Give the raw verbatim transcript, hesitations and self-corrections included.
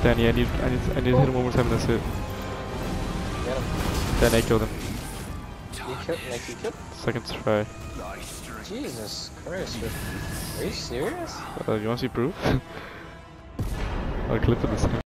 Danny, I need, I need, I need to hit him one more time and that's it. Get him. Danny, I killed him. You killed, like you killed? Second try. Jesus Christ, are you serious? Uh, you wanna see proof? I'll clip it this time.